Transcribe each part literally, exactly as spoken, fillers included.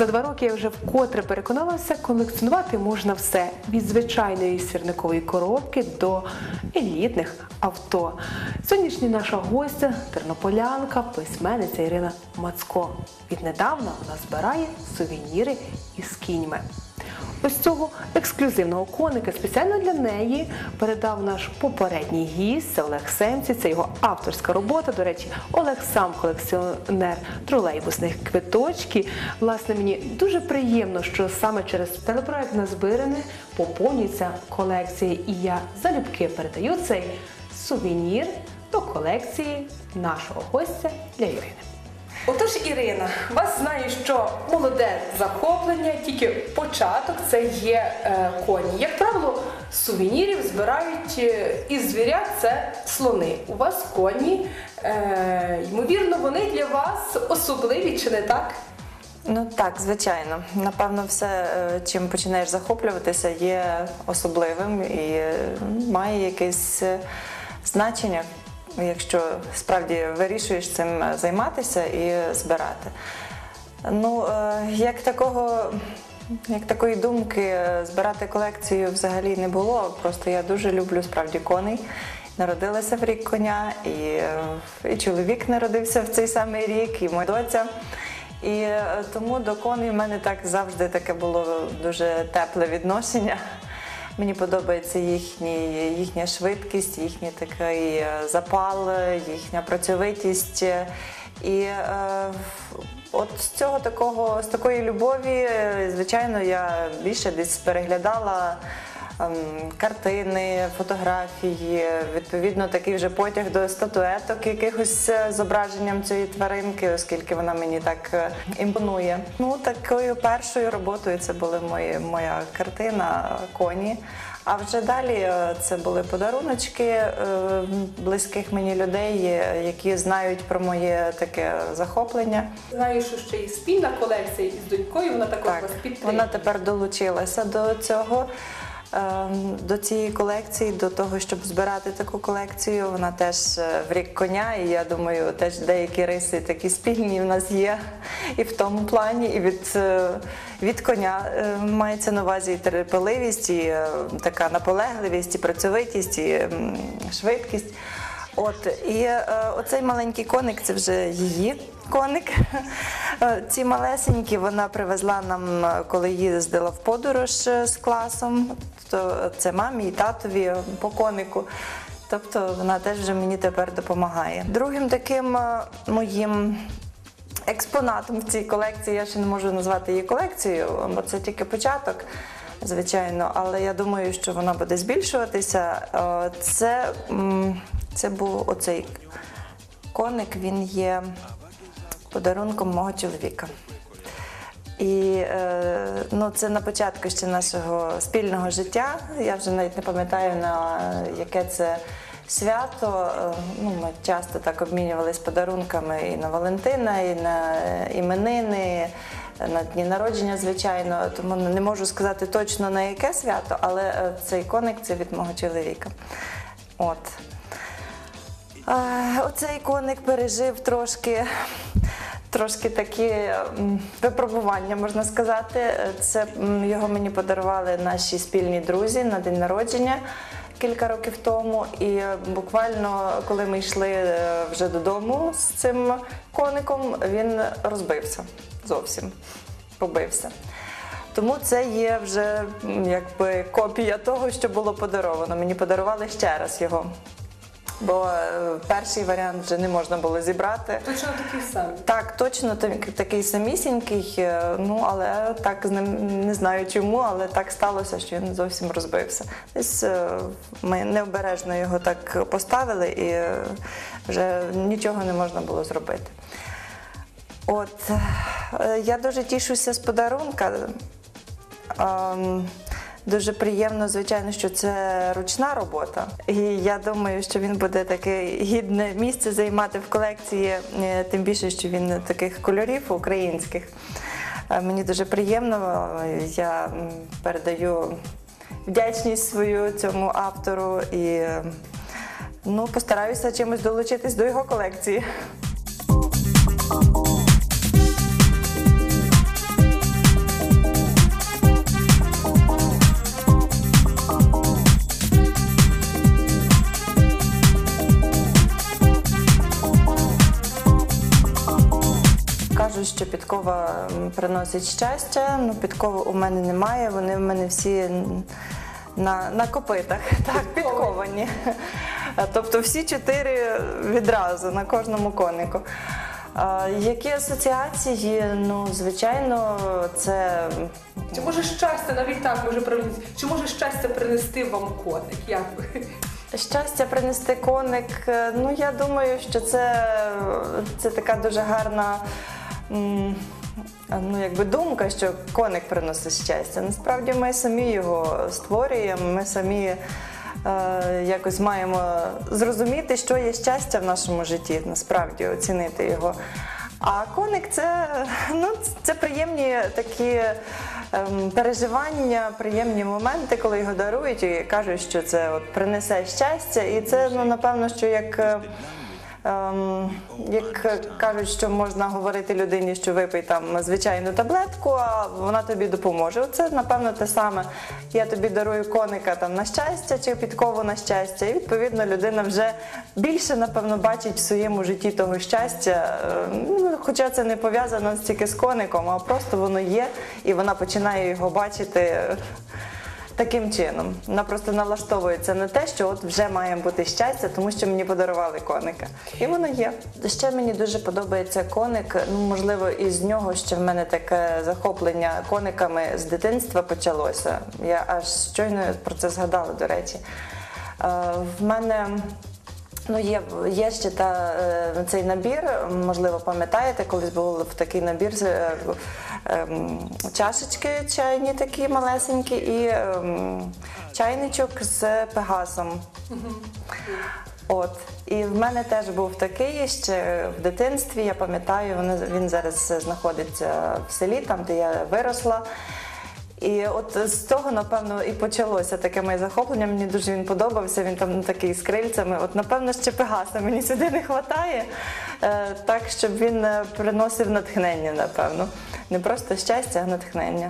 За два роки я вже вкотре переконалася, колекціонувати можна все – від звичайної сірникової коробки до елітних авто. Сьогоднішня наша гостя – тернополянка, письменниця Ірина Мацко. Віднедавна вона збирає сувеніри із кіньми. Ось цього ексклюзивного коника спеціально для неї передав наш попередній гість Олег Семці. Це його авторська робота. До речі, Олег сам колекціонер тролейбусних квиточків. Власне, мені дуже приємно, що саме через телепроект «Назбиране» поповнюється колекція. І я залюбки передаю цей сувенір до колекції нашого гостя для Ірини. Отож, Ірина, вас знаю, що молоде захоплення, тільки початок – це є е, коні. Як правило, сувенірів збирають е, із звірят – це слони. У вас коні, е, ймовірно, вони для вас особливі, чи не так? Ну так, звичайно. Напевно, все, чим починаєш захоплюватися, є особливим і має якесь значення, якщо справді вирішуєш цим займатися і збирати. Ну, як такого, як такої думки збирати колекцію взагалі не було, просто я дуже люблю справді коней. Народилася в рік коня, і, і чоловік народився в цей самий рік, і моя доця. І тому до коней в мене так завжди таке було дуже тепле відношення. Мені подобається їхні, їхня швидкість, їхній такий запал, їхня працьовитість. І е, от з цього такого, з такої любові, звичайно, я більше десь переглядала ем, картини, фотографії, відповідно, такий вже потяг до статуеток, якихось зображенням цієї тваринки, оскільки вона мені так імпонує. Ну, такою першою роботою це була моя, моя картина «Коні». А вже далі це були подаруночки близьких мені людей, які знають про моє таке захоплення. Знаю, що ще і спільна колекція із донькою, вона також так, вас підтримує. Вона тепер долучилася до цього, до цієї колекції, до того, щоб збирати таку колекцію. Вона теж в рік коня, і я думаю, теж деякі риси такі спільні в нас є і в тому плані, і від, від коня мається на увазі і терпеливість, і така наполегливість, і працьовитість, і швидкість. От, і е, оцей маленький коник – це вже її коник. Ці малесенькі вона привезла нам, коли їздила в подорож з класом. То це мамі і татові по конику. Тобто вона теж вже мені тепер допомагає. Другим таким моїм експонатом в цій колекції, я ще не можу назвати її колекцією, бо це тільки початок, звичайно, але я думаю, що вона буде збільшуватися. Це, це був оцей коник, він є подарунком мого чоловіка. І ну, це на початку ще нашого спільного життя. Я вже навіть не пам'ятаю, на яке це свято. Ну, ми часто так обмінювалися подарунками і на Валентина, і на іменини, на дні народження, звичайно. Тому не можу сказати точно на яке свято, але цей коник – це від мого чоловіка. От. Оцей коник пережив трошки, трошки такі випробування, можна сказати. Це його мені подарували наші спільні друзі на день народження кілька років тому. І буквально, коли ми йшли вже додому з цим коником, він розбився зовсім, побився. Тому це є вже якби копія того, що було подаровано. Мені подарували ще раз його. Бо перший варіант вже не можна було зібрати. Точно такий самий? Так, точно такий самісінький, ну, але так, не знаю чому, але так сталося, що він зовсім розбився. Десь ми необережно його так поставили і вже нічого не можна було зробити. От, я дуже тішуся з подарунка. Дуже приємно, звичайно, що це ручна робота. І я думаю, що він буде таке гідне місце займати в колекції, тим більше, що він таких кольорів українських. Мені дуже приємно, я передаю вдячність свою цьому автору і ну, постараюся чимось долучитись до його колекції. що підкова м, приносить щастя. Ну, підкови у мене немає, вони в мене всі м, на, на копитах, так, підковані. Тобто всі чотири відразу на кожному конику. А, які асоціації? Ну, звичайно, це... Чи може щастя, навіть так може привернути, чи може щастя принести вам коник? Як ви? Щастя принести коник, ну я думаю, що це, це така дуже гарна м, ну, якби думка, що коник приносить щастя. Насправді ми самі його створюємо, ми самі е, якось маємо зрозуміти, що є щастя в нашому житті, насправді оцінити його. А коник це, ну, це приємні такі ем, переживання, приємні моменти, коли його дарують і кажуть, що це от принесе щастя. І це, ну, напевно, що як, ем, як кажуть, що можна говорити людині, що випий там звичайну таблетку, а вона тобі допоможе. Це, напевно, те саме. Я тобі дарую коника там на щастя чи підкову на щастя. І, відповідно, людина вже більше, напевно, бачить в своєму житті того щастя. Ну, хоча це не пов'язано стільки з коником, а просто воно є, і вона починає його бачити таким чином. Вона просто налаштовується на те, що от вже має бути щастя, тому що мені подарували коника. І воно є. Ще мені дуже подобається коник. Ну, можливо, із нього ще в мене таке захоплення кониками з дитинства почалося. Я аж щойно про це згадала, до речі. Е, в мене... Ну, є, є ще та, е, цей набір, можливо, пам'ятаєте, колись був такий набір, е, е, чашечки чайні такі малесенькі і е, чайничок з пегасом. От. І в мене теж був такий ще в дитинстві, я пам'ятаю, він, він зараз знаходиться в селі, там, де я виросла. І от з того, напевно, і почалося таке моє захоплення. Мені дуже він подобався, він там такий з крильцями. От, напевно, ще пегаса мені сюди не вистачає, так, щоб він приносив натхнення, напевно. Не просто щастя, а натхнення.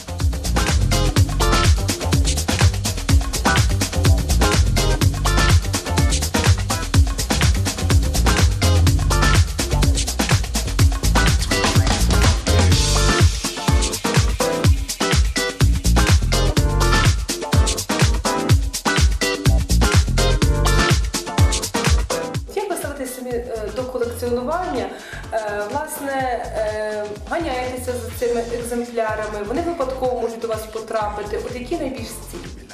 До колекціонування, власне, ганяєтеся за цими екземплярами, вони випадково можуть до вас потрапити. От які найбільш цінні?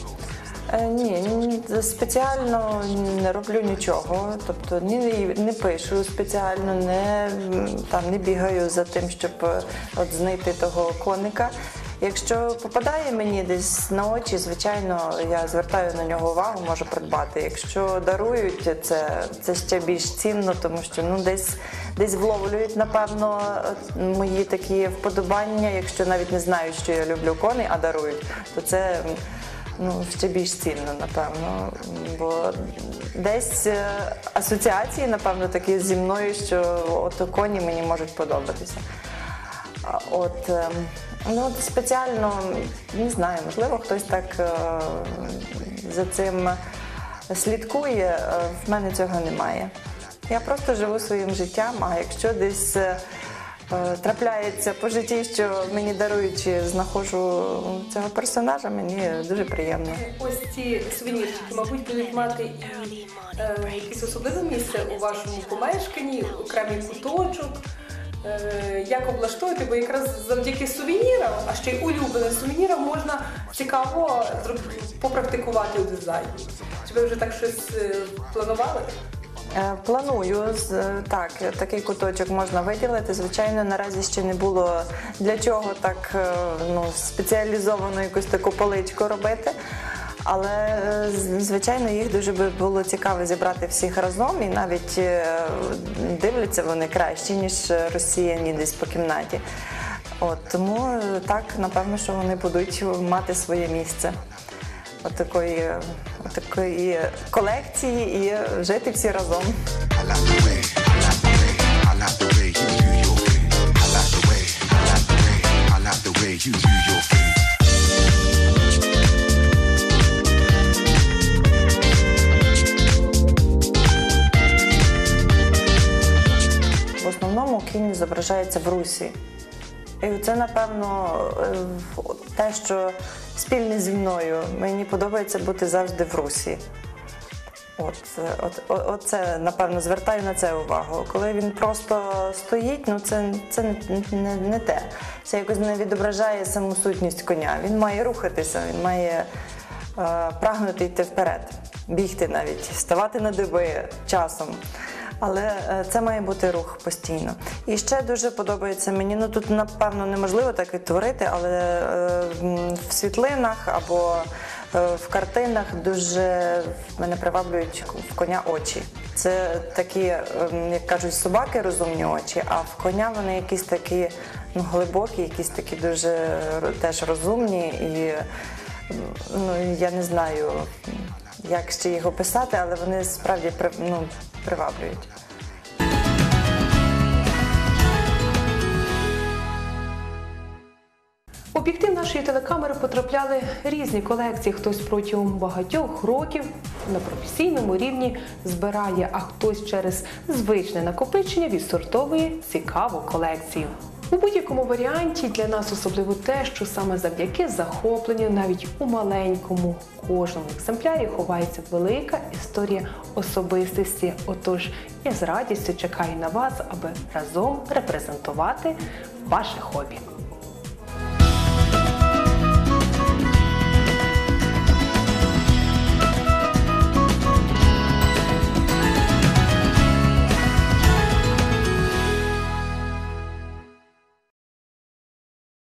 Ні, спеціально не роблю нічого, тобто не, не пишу спеціально, не, там, не бігаю за тим, щоб от, знайти того коника. Якщо попадає мені десь на очі, звичайно, я звертаю на нього увагу, можу придбати. Якщо дарують, це, це ще більш цінно, тому що ну, десь, десь вловлюють, напевно, мої такі вподобання. Якщо навіть не знають, що я люблю коней, а дарують, то це ну, ще більш цінно, напевно. Бо десь асоціації, напевно, такі зі мною, що от коні мені можуть подобатися. От, ну, от спеціально, не знаю, можливо, хтось так е, за цим слідкує, в мене цього немає. Я просто живу своїм життям, а якщо десь е, трапляється по житті, що мені дарують, чи знаходжу цього персонажа, мені дуже приємно. Ось ці сувенірчики, мабуть, будуть мати і е, якесь особливе місце у вашому помешканні, окремий куточок. Як облаштувати, бо якраз завдяки сувенірам, а ще й улюбленим сувенірам можна цікаво попрактикувати у дизайні. Чи ви вже так щось планували? Планую, так, такий куточок можна виділити. Звичайно, наразі ще не було для чого так ну, спеціалізовану якусь таку поличку робити. Але, звичайно, їх дуже би було цікаво зібрати всіх разом, і навіть дивляться вони краще, ніж розсіяні десь по кімнаті. От, тому так, напевно, що вони будуть мати своє місце от такої, от такої колекції і жити всі разом. В основному кінь зображає відображається в русі. І це, напевно, те, що спільне зі мною. Мені подобається бути завжди в русі. От, от, от, от це, напевно, звертаю на це увагу. Коли він просто стоїть, ну це, це не, не, не те. Це якось не відображає саму сутність коня. Він має рухатися, він має е, прагнути йти вперед, бігти навіть, ставати на диби часом. Але це має бути рух постійно. І ще дуже подобається мені, ну тут, напевно, неможливо так відтворити, але е, в світлинах або е, в картинах дуже мене приваблюють в коня очі. Це такі, е, як кажуть, собаки розумні очі, а в коня вони якісь такі, ну, глибокі, якісь такі дуже теж розумні і, ну, я не знаю, як ще їх описати, але вони справді, ну, приваблюють. В об'єктив нашої телекамери потрапляли різні колекції. Хтось протягом багатьох років на професійному рівні збирає, а хтось через звичне накопичення відсортовує цікаву колекцію. У будь-якому варіанті для нас особливо те, що саме завдяки захопленню навіть у маленькому кожному екземплярі ховається велика історія особистості. Отож, я з радістю чекаю на вас, аби разом репрезентувати ваше хобі.